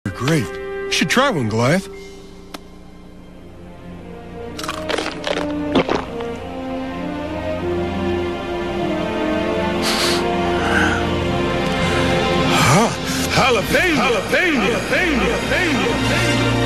You're great. You should try one, Goliath. Jalapeño! Jalapeño! Jalapeño! Jalapeño!